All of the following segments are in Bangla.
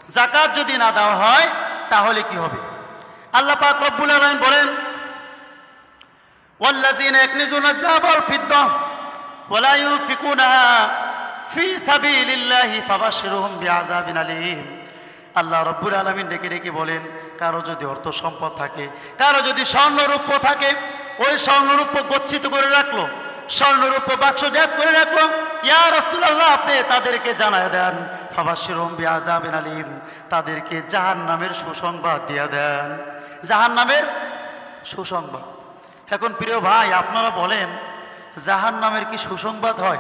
যাকাত যদি না দেওয়া হয় তাহলে কি হবে? আল্লাহ পাক রব্বুল আলামিন বলেন, ওয়াল্লাযীনা ইয়াকনিজুনা আয-যাহাবা ওয়াল ফিদ্দা ওয়া লা ইউনফিকুনাহা ফি সাবিলিল্লাহি ফাবাশশিরহুম বিআযাবিন আলীম। আল্লাহ রব্বুল আলামিন ডেকে ডেকে বলেন, কারো যদি অর্থ সম্পদ থাকে, কারো যদি স্বর্ণরূপ্য থাকে, ওই স্বর্ণরূপ্য গচ্ছিত করে রাখলো, স্বর্ণরূপ্য বাক্সজাত করে রাখলো, ইয়া রাসূলুল্লাহ আপনি তাদেরকে জানায় দেন, ফাবাশশিরহুম বিআযাবিন আলীম, তাদেরকে জাহান্নামের সুসংবাদ দিয়ে দেন, জাহান্নামের সুসংবাদ। এখন প্রিয় ভাই, আপনারা বলেন জাহান্নামের কি সুসংবাদ হয়?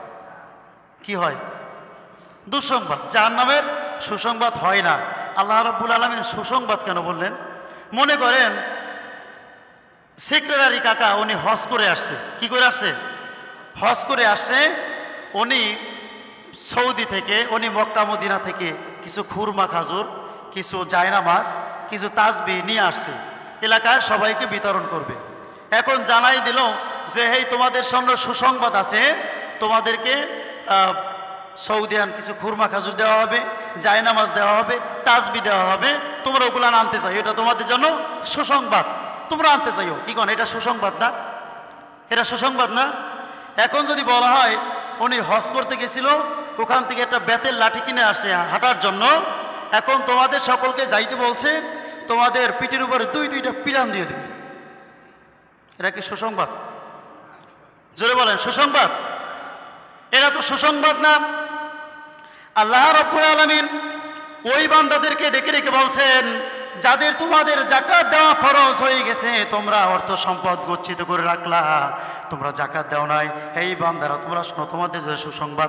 কি হয়? দুঃসংবাদ। জাহান্নামের সুসংবাদ হয় না। আল্লাহ রাব্বুল আলামিন সুসংবাদ কেন বললেন? মনে করেন সেক্রেটারি কাকা উনি হজ করে আসছে। কি করে আসছে? হজ করে আসছে। উনি সৌদি থেকে, উনি মক্কা মদিনা থেকে কিছু খুরমা খাজুর, কিছু জায়নামাজ, কিছু তাসবিহ নিয়ে আসছে, এলাকার সবাইকে বিতরণ করবে। এখন জানাই দিল যে হেই তোমাদের সঙ্গে সুসংবাদ আছে, তোমাদেরকে সৌদিয়ান কিছু খুরমা খাজুর দেওয়া হবে, জায়নামাজ দেওয়া হবে, তাসবিহ দেওয়া হবে, তোমরা ওগুলো আনতে চাই, এটা তোমাদের জন্য সুসংবাদ, তোমরা আনতে চাইও। কি কোন এটা সুসংবাদ না? এটা সুসংবাদ না? এখন যদি বলা হয় উনি হজ করতে গেছিল, ওখান থেকে একটা বেতের লাঠি কিনে আসছে হাঁটার জন্য, এখন তোমাদের সকলকে যাইতে বলছে, তোমাদের পিঠের উপরে দুইটা পিরান দিয়ে দেবে, এটা কি সুসংবাদ? জোরে বলেন, সুসংবাদ? এরা তো সুসংবাদ না। আল্লাহ রাব্বুল আলামিন ওই বান্দাদেরকে ডেকে ডেকে বলছেন, যাদের তোমাদের যাকাত দেওয়া ফরজ হয়ে গেছে, তোমরা অর্থ সম্পদ গচ্ছিত করে রাখলা, তোমরা যাকাত দাও নাই, এই বান্দারা তোমরা শোনো, তোমাদের যে সুসংবাদ।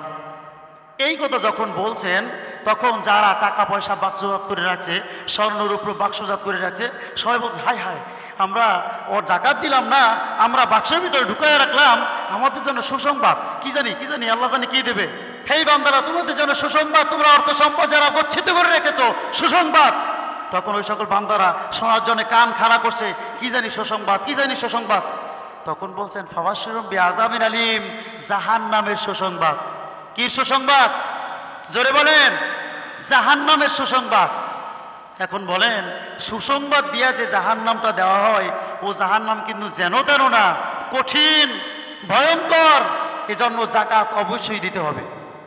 এই কথা যখন বলছেন, তখন যারা টাকা পয়সা বাক্সজাত করে রাখছে, স্বর্ণরূপ বাক্সজাত করে রাখছে, সবাই বলছে হায় হায়, আমরা ওর যাকাত দিলাম না, আমরা বাক্সের ভিতরে ঢুকাইয়া রাখলাম, আমাদের জন্য সুসংবাদ, কি জানি আল্লাহ জানি কি দেবে। হেই বান্দারা তোমাদের জন্য সুসংবাদ, তোমরা অর্থ সম্পদ যারা গচ্ছিত করে রেখেছো, সুসংবাদ। তখন ওই সকল বান্দারা শোনার জন্য কান খাড়া করছে, কি জানি সুসংবাদ, কি জানি সুসংবাদ। তখন বলছেন ফাবাশশিরহুম বিআযাবিন আলীম, জাহান্নামের সুসংবাদ। কি সুসংবাদ? জোরে বলেন, জাহান্নামের সুসংবাদ। এখন বলেন, সুসংবাদ দিয়া যে জাহান্নামটা দেওয়া হয়, ও জাহান্নাম কিন্তু যেন তেন না, কঠিন, ভয়ঙ্কর। এজন্য যাকাত অবশ্যই দিতে হবে,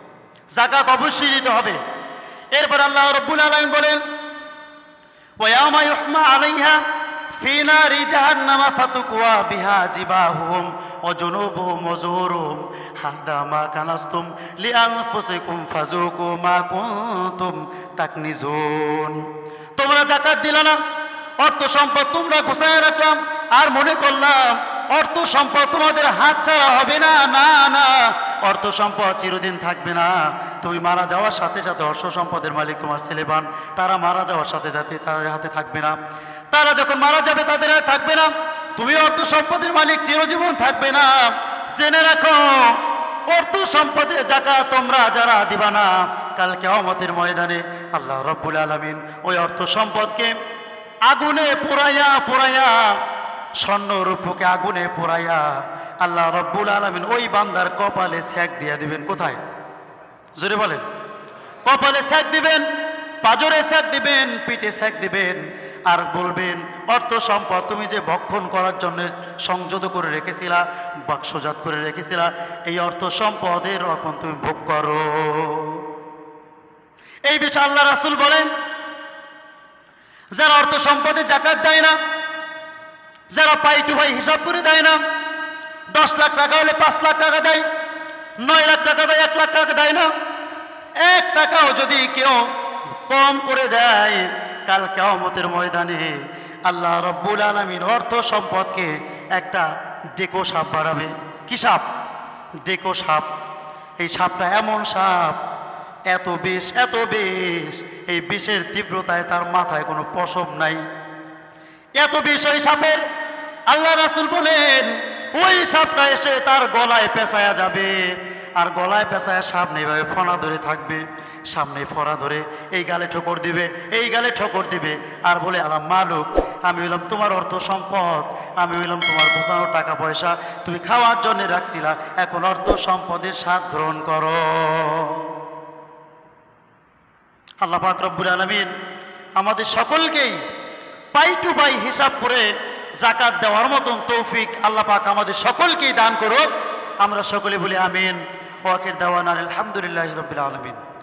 যাকাত অবশ্যই দিতে হবে। এরপর আল্লাহ রাব্বুল আলামিন বলেন, ওয়ায়ামা ইউহমা আলাইহা ফি নারি জাহান্নামা ফাতুকওয়া বিহা জিবাহুম ওয়া জুনুবুহুম ওয়া যুহুরুহুম হাদা মা কানাসতুম লিআনফুসিকুম ফাযুকু মা কুনতুম তাকনিজুন। তোমরা যাকাত দিলা না, অর্থ সম্পদ তোমরা গোছায় রাখলাম, আর মনে করলাম অর্থ সম্পদ তোমাদের হাত ছাড়া হবে না। না না, অর্থ সম্পদ চিরদিন থাকবে না। তুমি মারা যাওয়ার সাথে সাথে অর্থ সম্পদের মালিক তোমার ছেলেবান, তারা মারা যাওয়ার সাথে সাথে তাদের হাতে থাকবে না। তারা যখন মারা যাবে তাদের হাতে থাকবে না। তুমি অর্থ সম্পদের মালিক চিরজীবন থাকবে না। জেনে রাখো, অর্থ সম্পদের যাকাত তোমরা যারা দিবা না, কাল কিয়ামতের ময়দানে আল্লাহ রাব্বুল আলামিন ওই অর্থ সম্পদকে আগুনে পোড়াইয়া পোড়াইয়া, স্বর্ণ রূপকে আগুনে পোড়াইয়া আল্লাহ রাব্বুল আলামিন ওই বান্দার কপালে সেক দিয়ে দিবেন। কোথায়? জোরে বলেন। কপালে সেক দিবেন, পাজরে সেক দিবেন, পিঠে সেক দিবেন, আর বলবেন অর্থ সম্পদ তুমি যে ভক্ষণ করার জন্য সংযত করে রেখেছিলা, বাক্সজাত করে রেখেছিলা, এই অর্থ সম্পদের এখন তুমি ভোগ করো। এই বিষয়ে আল্লাহ রাসূল বলেন, যারা অর্থ সম্পদে যাকাত দেয় না, যারা পাই টু পাই হিসাব করে দেয় না, 10 লাখ টাকা হলে 5 লাখ টাকা দেয়, 9 লাখ টাকা দেয়, 1 লাখ টাকা দেয় না, 1 টাকাও যদি কেউ কম করে দেয়, কাল কিয়ামতের ময়দানে আল্লাহ রাব্বুল আলামিন অর্থ সম্পদকে একটা ডেকো সাপ বাড়াবে। কি সাপ? ডেকো সাপ। এই সাপটা এমন সাপ, এত বিষ, এত বিষ, এই বিষের তীব্রতায় তার মাথায় কোনো পশম নাই, এত বিষ ওই সাপের। আল্লাহ রাসূল বলেন, ওই সাপটা এসে তার গলায় পেঁচায়া যাবে, আর গলায় পেঁচায়া সামনে এভাবে ফনা ধরে থাকবে, সামনে ফনা ধরে এই গালে ঠোকর দিবে, এই গালে ঠোকর দিবে, আর বলে আল্লাহ মালিক, আমি হইলাম তোমার অর্থ সম্পদ, আমি হইলাম তোমার গোছানো টাকা পয়সা, তুমি খাওয়ার জন্য রাখছিলা, এখন অর্থ সম্পদের স্বাদ গ্রহণ করো। আল্লাহ পাক রব্বুল আলামিন আমাদের সকলকেই পাই টু পাই হিসাব করে জাকাত দেওয়ার মতন তৌফিক আল্লাহ পাক আমাদের সকলকেই দান করুক। আমরা সকলে বলি আমিন। ওয়া আখির দাওয়ানা আলহামদুলিল্লাহি রাব্বিল আলামিন।